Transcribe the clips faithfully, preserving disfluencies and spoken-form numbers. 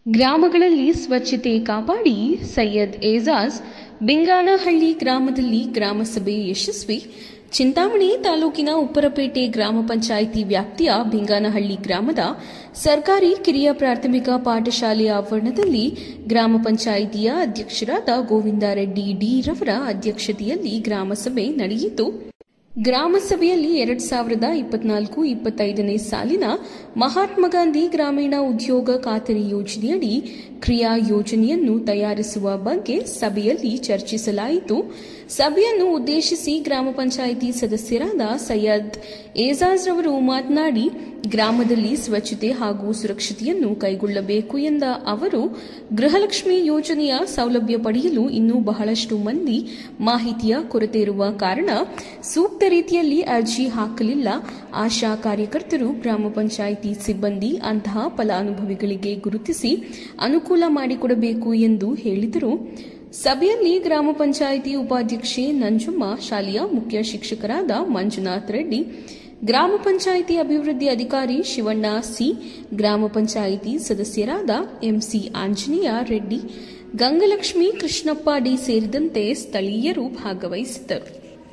ಗ್ರಾಮಗಳಲ್ಲಿ ಸ್ವಚ್ಛತೆ ಕಾಪಾಡಿ ಸೈಯದ್ ಏಜಾಜ್ ಬಿಂಗಾನಹಳ್ಳಿ ಗ್ರಾಮದಲ್ಲಿ ಗ್ರಾಮಸಭೆ ಯಶಸ್ವಿ. ಚಿಂತಾಮಣಿ ತಾಲೂಕಿನ ಉಪ್ಪರಪೇಟೆ ಗ್ರಾಮ ಪಂಚಾಯಿತಿ ವ್ಯಾಪ್ತಿಯ ಬಿಂಗಾನಹಳ್ಳಿ ಗ್ರಾಮದ ಸರ್ಕಾರಿ ಕಿರಿಯ ಪ್ರಾಥಮಿಕ ಪಾಠಶಾಲೆಯ ಆವರಣದಲ್ಲಿ ಗ್ರಾಮ ಪಂಚಾಯಿತಿಯ ಅಧ್ಯಕ್ಷರಾದ ಗೋವಿಂದರೆಡ್ಡಿ ಡಿ ರವರ ಅಧ್ಯಕ್ಷತೆಯಲ್ಲಿ ಗ್ರಾಮಸಭೆ ನಡೆಯಿತು. ಗ್ರಾಮಸಭೆಯಲ್ಲಿ ಎರಡ್ ಸಾವಿರದ ಇಪ್ಪತ್ನಾಲ್ಕು ಇಪ್ಪತ್ತೈದನೇ ಸಾಲಿನ ಮಹಾತ್ಮ ಗಾಂಧಿ ಗ್ರಾಮೀಣ ಉದ್ಯೋಗ ಖಾತರಿ ಯೋಜನೆಯಡಿ ಕ್ರಿಯಾ ಯೋಜನೆಯನ್ನು ತಯಾರಿಸುವ ಬಗ್ಗೆ ಸಭೆಯಲ್ಲಿ ಚರ್ಚಿಸಲಾಯಿತು. ಸಭೆಯನ್ನು ಉದ್ದೇಶಿಸಿ ಗ್ರಾಮ ಪಂಚಾಯಿತಿ ಸದಸ್ಯರಾದ ಸೈಯದ್ ಏಜಾಜ್ ರವರು ಮಾತನಾಡಿ, ಗ್ರಾಮದಲ್ಲಿ ಸ್ವಚ್ಛತೆ ಹಾಗೂ ಸುರಕ್ಷತೆಯನ್ನು ಕೈಗೊಳ್ಳಬೇಕು ಎಂದ ಅವರು, ಗೃಹಲಕ್ಷ್ಮಿ ಯೋಜನೆಯ ಸೌಲಭ್ಯ ಪಡೆಯಲು ಇನ್ನೂ ಬಹಳಷ್ಟು ಮಂದಿ ಮಾಹಿತಿಯ ಕೊರತೆ ಇರುವ ಕಾರಣ ಸೂಕ್ತ ರೀತಿಯಲ್ಲಿ ಅರ್ಜಿ ಹಾಕಲಿಲ್ಲ. ಆಶಾ ಕಾರ್ಯಕರ್ತರು, ಗ್ರಾಮ ಪಂಚಾಯಿತಿ ಸಿಬ್ಬಂದಿ ಅಂತಹ ಫಲಾನುಭವಿಗಳಿಗೆ ಗುರುತಿಸಿ ಅನುಕೂಲ ಮಾಡಿಕೊಡಬೇಕು ಎಂದು ಹೇಳಿದರು. ಸಭೆಯಲ್ಲಿ ಗ್ರಾಮ ಪಂಚಾಯಿತಿ ಉಪಾಧ್ಯಕ್ಷೆ ನಂಜಮ್ಮ, ಶಾಲೆಯ ಮುಖ್ಯ ಶಿಕ್ಷಕರಾದ ಮಂಜುನಾಥ್ ರೆಡ್ಡಿ, ಗ್ರಾಮ ಪಂಚಾಯಿತಿ ಅಭಿವೃದ್ಧಿ ಅಧಿಕಾರಿ ಶಿವಣ್ಣ ಸಿ, ಗ್ರಾಮ ಪಂಚಾಯಿತಿ ಸದಸ್ಯರಾದ ಎಂಸಿ ಆಂಜನೇಯ ರೆಡ್ಡಿ, ಗಂಗಲಕ್ಷ್ಮಿ, ಕೃಷ್ಣಪ್ಪ ಡಿ ಸೇರಿದಂತೆ ಸ್ಥಳೀಯರು ಭಾಗವಹಿಸಿದ್ದರು.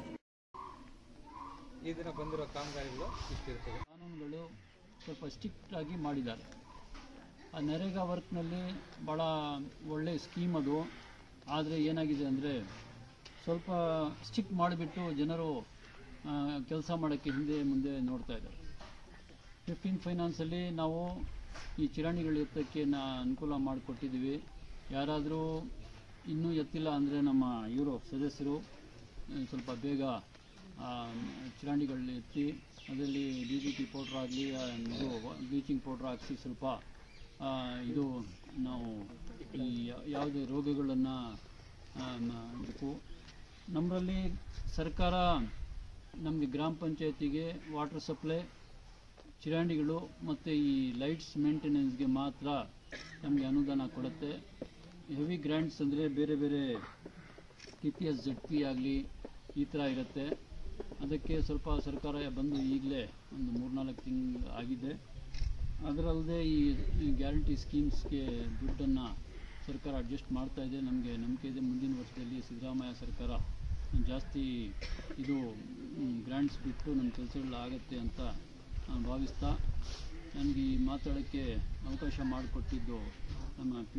ಈ ದಿನ ಬಂದಿರೋ ಕಾಮಗಾರಿಗಳು ಇಷ್ಟಿರ್ತದೆ. ಕಾನೂನುಗಳು ಸ್ವಲ್ಪ ಸ್ಟ್ರಿಕ್ಟ್ ಆಗಿ ಮಾಡಿದ್ದಾರೆ. ಆ ನರೇಗಾ ವರ್ಕ್ನಲ್ಲಿ ಭಾಳ ಒಳ್ಳೆಯ ಸ್ಕೀಮ್ ಅದು. ಆದರೆ ಏನಾಗಿದೆ ಅಂದರೆ ಸ್ವಲ್ಪ ಸ್ಟ್ರಿಕ್ಟ್ ಮಾಡಿಬಿಟ್ಟು ಜನರು ಕೆಲಸ ಮಾಡೋಕ್ಕೆ ಹಿಂದೆ ಮುಂದೆ ನೋಡ್ತಾ ಇದ್ದಾರೆ. ಫಿಫ್ಟೀನ್ ಫೈನಾನ್ಸಲ್ಲಿ ನಾವು ಈ ಚಿರಾಣಿಗಳು ಎತ್ತಕ್ಕೆ ನಾ ಅನುಕೂಲ ಮಾಡಿಕೊಟ್ಟಿದ್ದೀವಿ. ಯಾರಾದರೂ ಇನ್ನೂ ಎತ್ತಿಲ್ಲ ಅಂದರೆ ನಮ್ಮ ಇವರು ಸದಸ್ಯರು ಸ್ವಲ್ಪ ಬೇಗ ಚಿರಾಣಿಗಳು ಎತ್ತಿ ಅದರಲ್ಲಿ ಡಿ ಡಿ ಟಿ ಪೌಡ್ರ್ ಆಗಲಿ ಇದು ಬ್ಲೀಚಿಂಗ್ ಪೌಡ್ರ್ ಹಾಕಿಸಿ ಸ್ವಲ್ಪ ಇದು ನಾವು ಈ ಯಾವುದೇ ರೋಗಗಳನ್ನು ಬೇಕು. ನಮ್ಮಲ್ಲಿ ಸರ್ಕಾರ ನಮಗೆ ಗ್ರಾಮ ಪಂಚಾಯತಿಗೆ ವಾಟರ್ ಸಪ್ಲೈ, ಚಿರಾಣಿಗಳು ಮತ್ತು ಈ ಲೈಟ್ಸ್ ಮೇಂಟೆನೆನ್ಸ್ಗೆ ಮಾತ್ರ ನಮಗೆ ಅನುದಾನ ಕೊಡುತ್ತೆ. ಹೆವಿ ಗ್ರ್ಯಾಂಟ್ಸ್ ಅಂದರೆ ಬೇರೆ ಬೇರೆ K P S Z P ಆಗಲಿ ಈ ಥರ ಇರುತ್ತೆ. ಅದಕ್ಕೆ ಸ್ವಲ್ಪ ಸರ್ಕಾರ ಬಂದು ಈಗಲೇ ಒಂದು ಮೂರ್ನಾಲ್ಕು ತಿಂಗಳು ಆಗಿದೆ. ಅದರಲ್ಲದೆ ಈ ಗ್ಯಾರಂಟಿ ಸ್ಕೀಮ್ಸ್ಗೆ ದುಡ್ಡನ್ನು ಸರ್ಕಾರ ಅಡ್ಜಸ್ಟ್ ಮಾಡ್ತಾ ಇದೆ. ನಮಗೆ ನಂಬಿಕೆ ಇದೆ ಮುಂದಿನ ವರ್ಷದಲ್ಲಿ ಸಿದ್ದರಾಮಯ್ಯ ಸರ್ಕಾರ ಜಾಸ್ತಿ ಇದು ಗ್ರ್ಯಾಂಟ್ಸ್ ಬಿಟ್ಟು ನಮ್ಮ ಕೆಲಸಗಳು ಆಗುತ್ತೆ ಅಂತ ಭಾವಿಸ್ತಾ ನನಗೆ ಈ ಮಾತಾಡೋಕ್ಕೆ ಅವಕಾಶ ಮಾಡಿಕೊಟ್ಟಿದ್ದು ನಮ್ಮ